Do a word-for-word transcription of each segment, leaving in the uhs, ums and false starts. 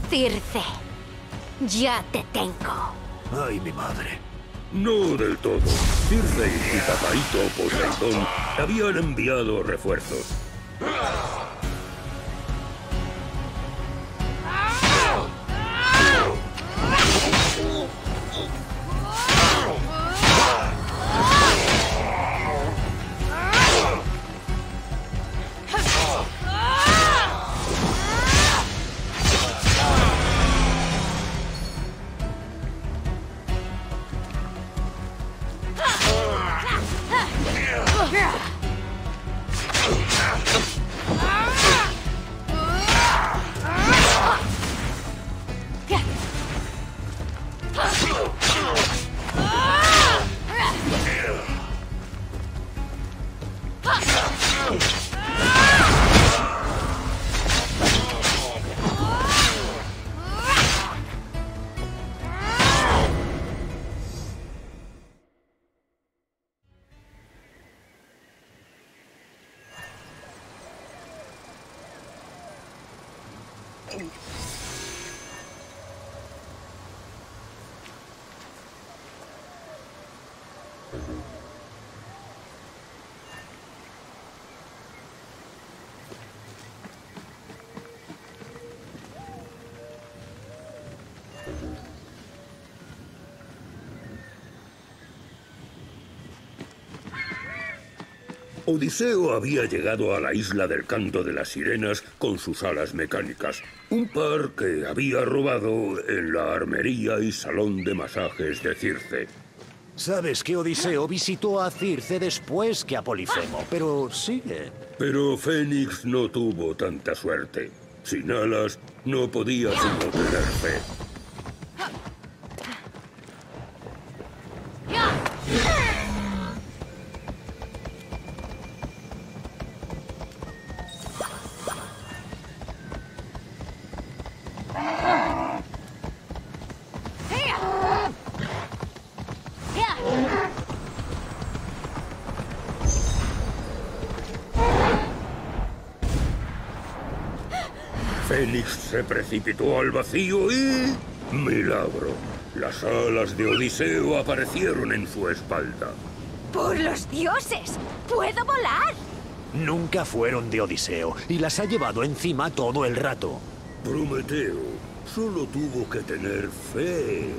Circe, ya te tengo. Ay, mi madre. No del todo. Circe y su papaito Poseidón habían enviado refuerzos. Odiseo había llegado a la isla del Canto de las Sirenas con sus alas mecánicas, un par que había robado en la armería y salón de masajes de Circe. Sabes que Odiseo visitó a Circe después que a Polifemo, pero sigue. Pero Fénix no tuvo tanta suerte. Sin alas, no podía sino tener fe. Fénix se precipitó al vacío y... ¡milagro! Las alas de Odiseo aparecieron en su espalda. ¡Por los dioses! ¡Puedo volar! Nunca fueron de Odiseo y las ha llevado encima todo el rato. Prometeo solo tuvo que tener fe.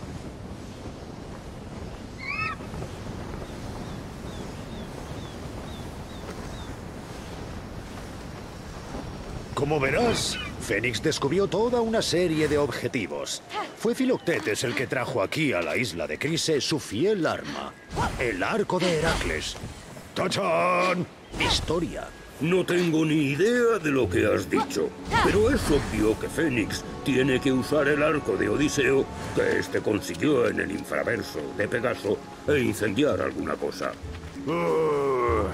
Como verás, Fénix descubrió toda una serie de objetivos. Fue Filoctetes el que trajo aquí a la isla de Crise su fiel arma, el arco de Heracles. ¡Tachán! Historia. No tengo ni idea de lo que has dicho, pero es obvio que Fénix tiene que usar el arco de Odiseo que éste consiguió en el infraverso de Pegaso e incendiar alguna cosa. Uh...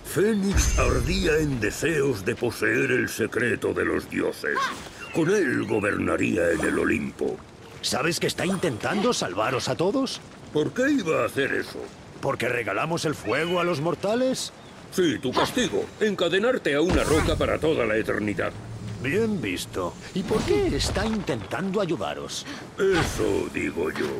Fénix ardía en deseos de poseer el secreto de los dioses. Con él gobernaría en el Olimpo. ¿Sabes que está intentando salvaros a todos? ¿Por qué iba a hacer eso? ¿Porque regalamos el fuego a los mortales? Sí, tu castigo. Encadenarte a una roca para toda la eternidad. Bien visto. ¿Y por qué está intentando ayudaros? Eso digo yo.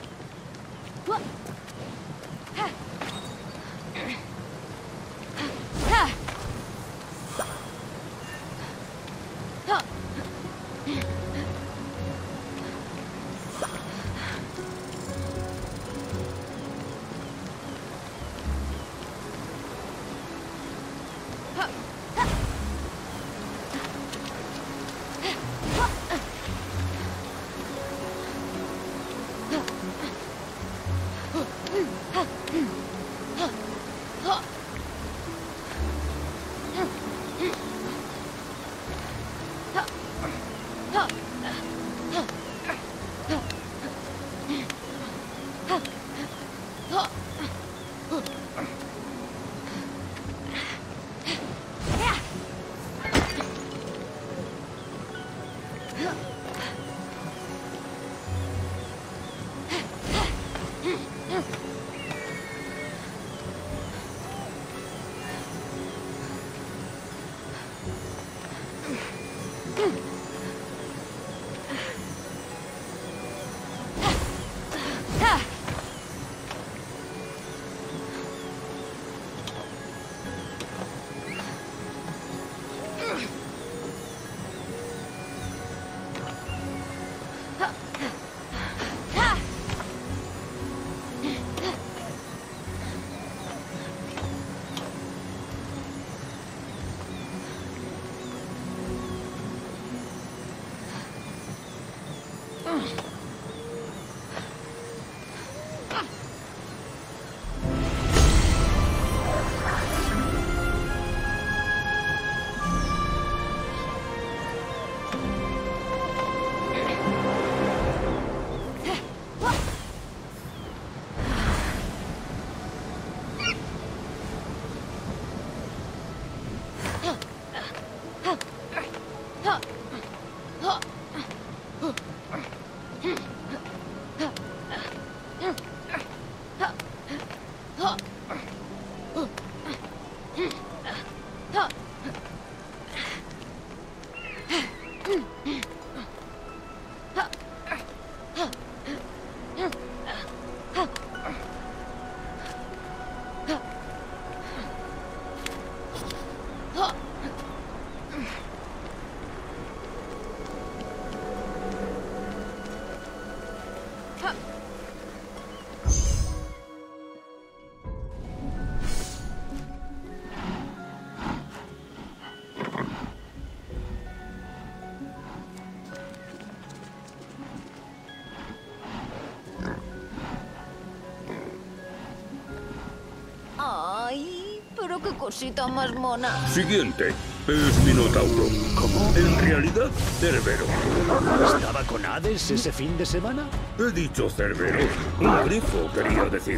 Pero qué cosita más mona. Siguiente. Es Minotauro. ¿Cómo? En realidad, Cerbero. ¿Estaba con Hades ese fin de semana? He dicho Cerbero. Un grifo, quería decir.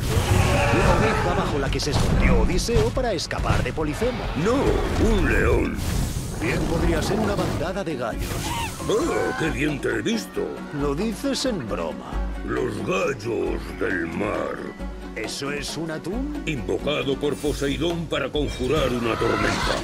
La oveja bajo la que se escondió Odiseo para escapar de Polifemo. No, un león. Bien podría ser una bandada de gallos. ¡Oh, qué bien te he visto! Lo dices en broma. Los gallos del mar. ¿Eso es un atún? Invocado por Poseidón para conjurar una tormenta.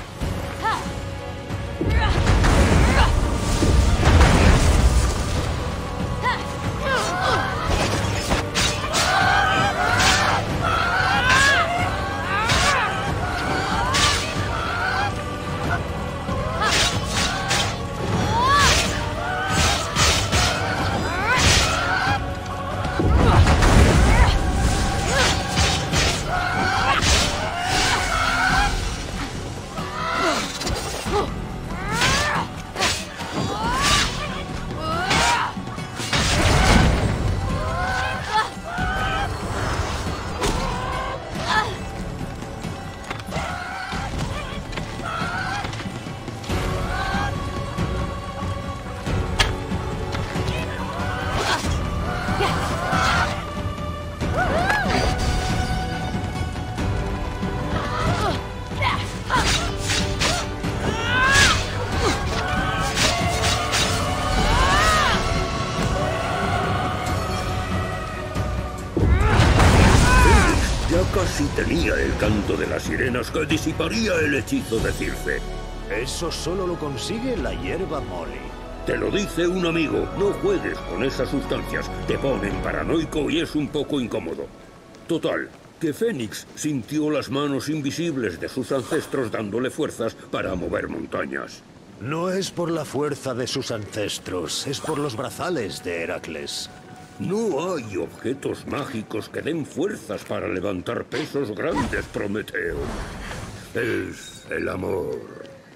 contenía el canto de las sirenas que disiparía el hechizo de Circe. Eso solo lo consigue la hierba Molly. Te lo dice un amigo, no juegues con esas sustancias, te ponen paranoico y es un poco incómodo. Total, que Fénix sintió las manos invisibles de sus ancestros dándole fuerzas para mover montañas. No es por la fuerza de sus ancestros, es por los brazales de Heracles. No hay objetos mágicos que den fuerzas para levantar pesos grandes, Prometeo. Es el amor.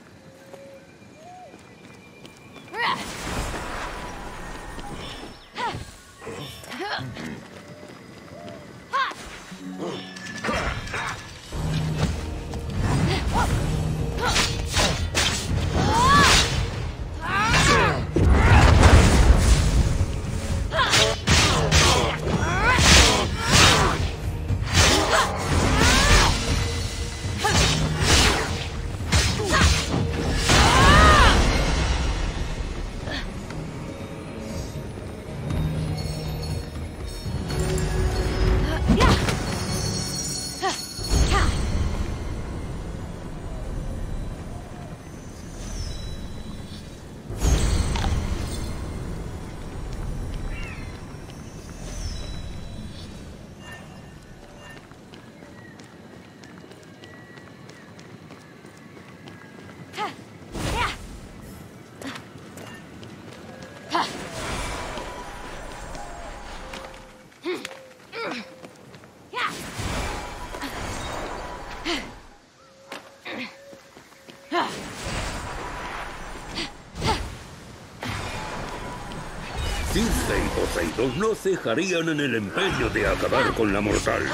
Circe y Poseidón no cejarían en el empeño de acabar con la mortal.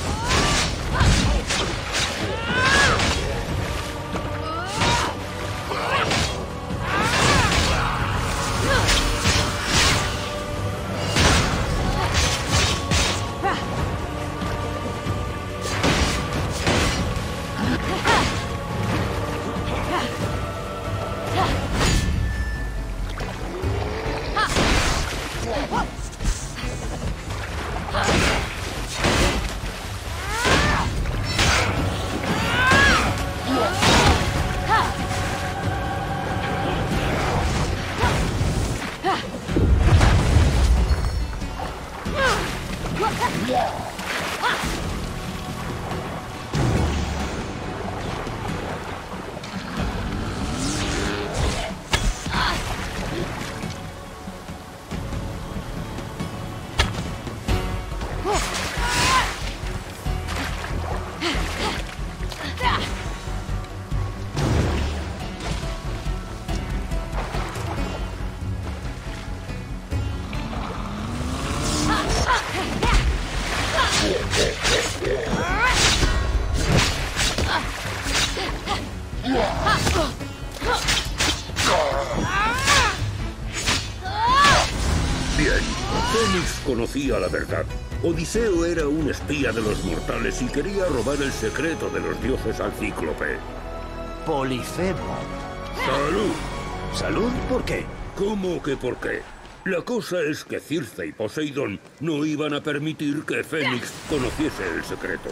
Bien, Fénix conocía la verdad. Odiseo era un espía de los mortales y quería robar el secreto de los dioses al Cíclope. Polifemo. ¡Salud! ¿Salud? ¿Por qué? ¿Cómo que por qué? La cosa es que Circe y Poseidón no iban a permitir que Fénix conociese el secreto.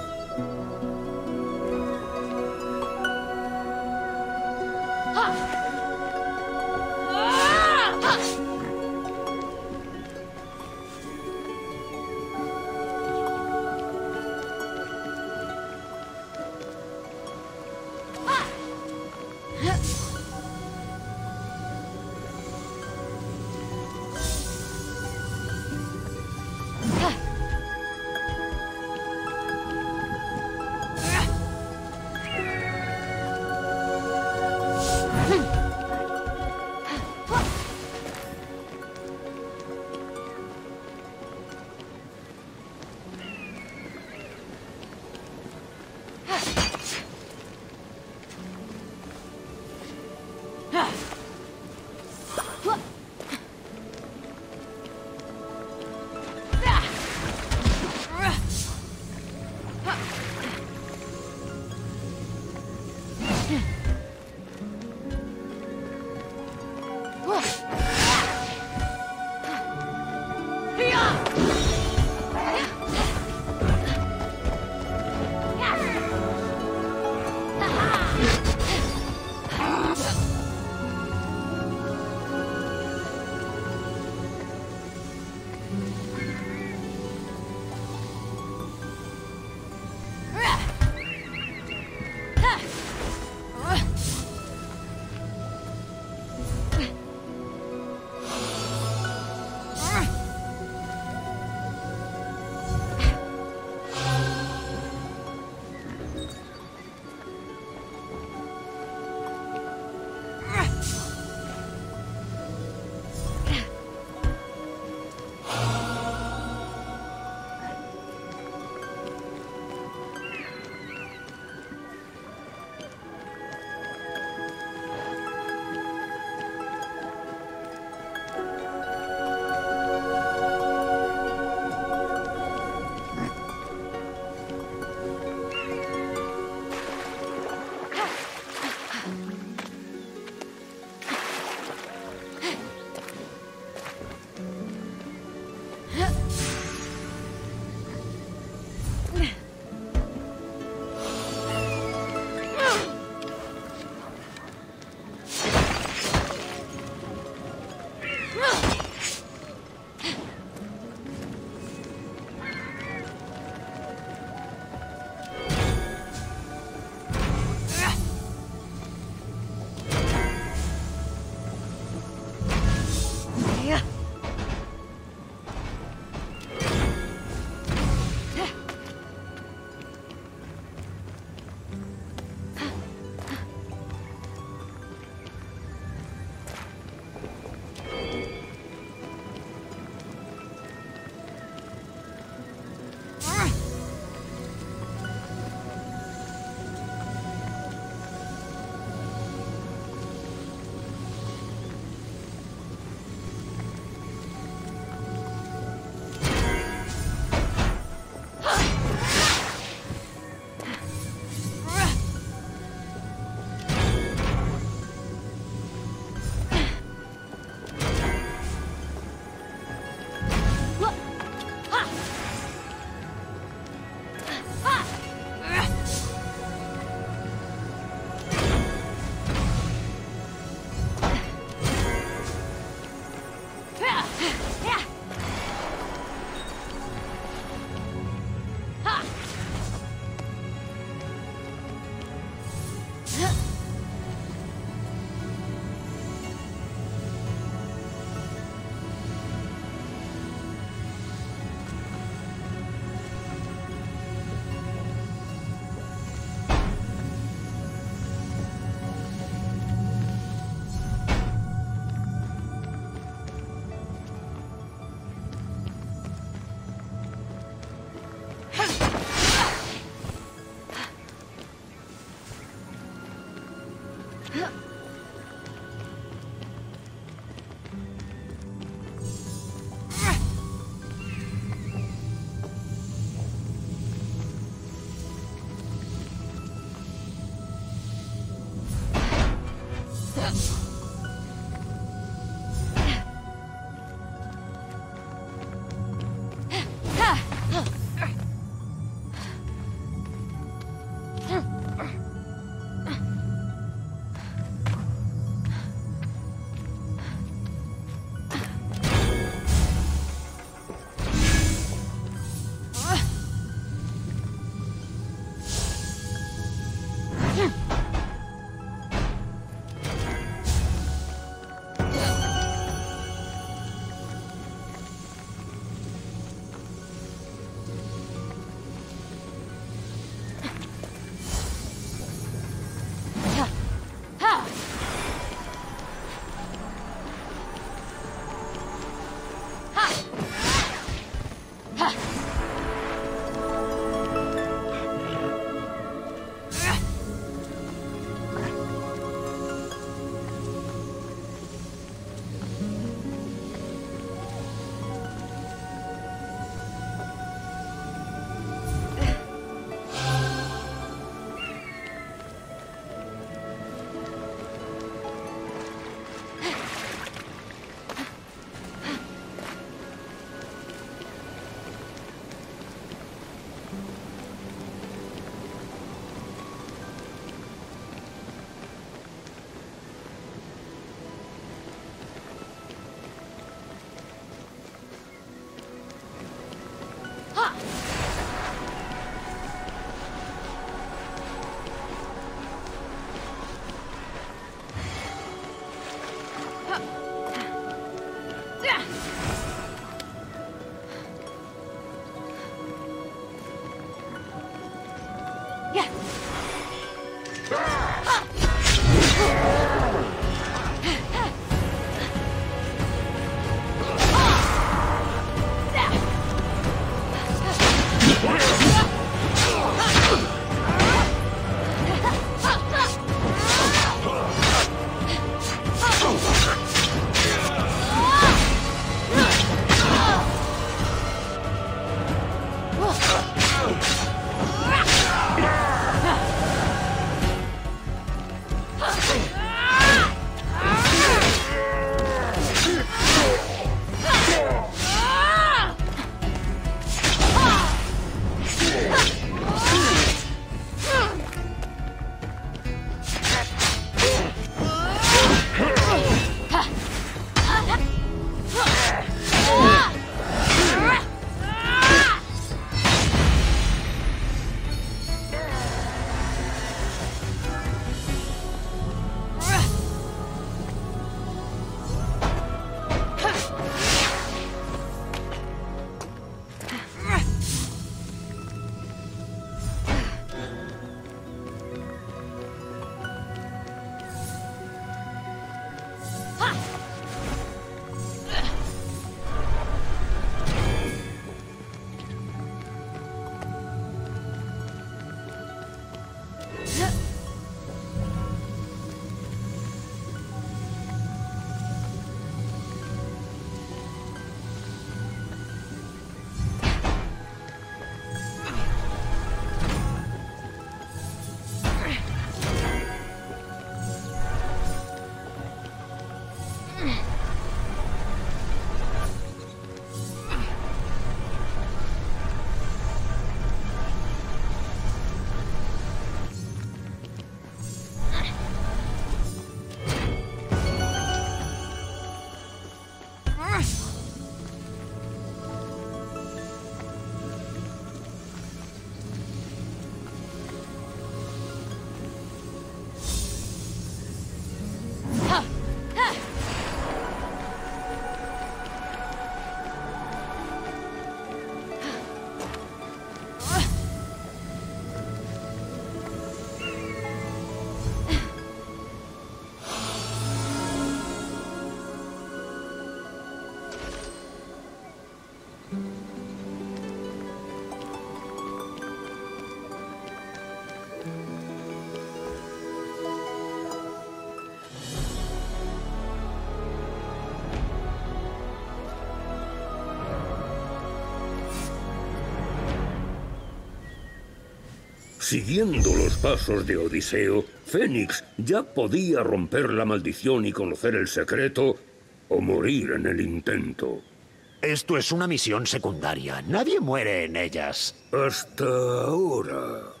Siguiendo los pasos de Odiseo, Fénix ya podía romper la maldición y conocer el secreto o morir en el intento. Esto es una misión secundaria. Nadie muere en ellas. Hasta ahora.